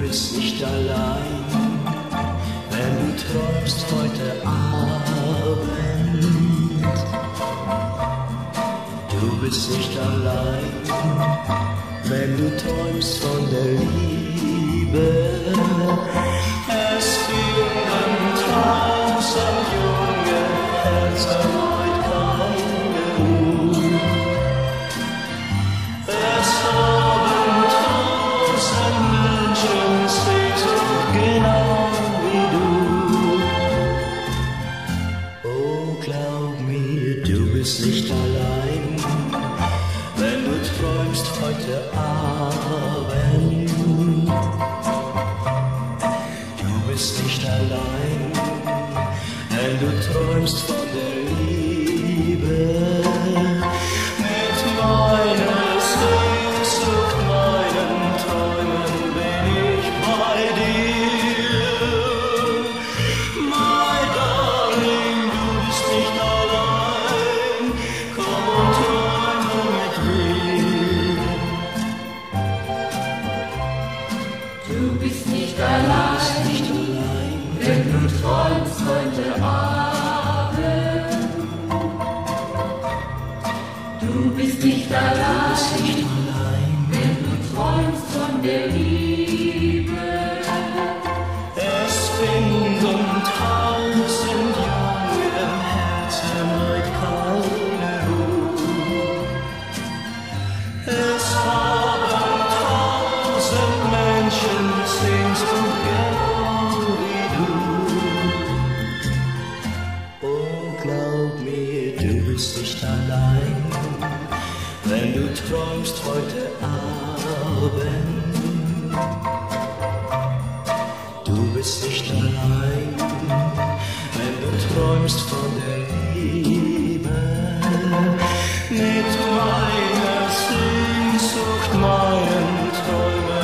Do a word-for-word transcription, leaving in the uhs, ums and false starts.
bist nicht allein, wenn du träumst heute Abend. Du bist nicht allein, wenn du träumst von der Liebe. Es finden tausend junge Herzen heute keine Ruhe. Es haben tausend Menschen Sehnsucht genau wie du. Oh, glaub mir, du bist nicht allein, wenn du träumst heute Abend. Du bist nicht allein, wenn du träumst von der Liebe. Mit meiner Sehnsucht, meinen Träumen bin ich bei dir. My darling, du bist nicht allein, komm und träume mit mir. Du bist nicht allein, wenn du träumst heute Abend. Du bist nicht allein, wenn du träumst von der Liebe. Es finden tausend junge Herzen heute keine Ruhe. Es haben tausend Menschen Sehnsucht genau wie du. Oh, glaub mir, du bist nicht allein, wenn du träumst heute Abend. Du bist nicht allein, wenn du träumst von der Liebe. Mit meiner Sehnsucht, meinen Träumen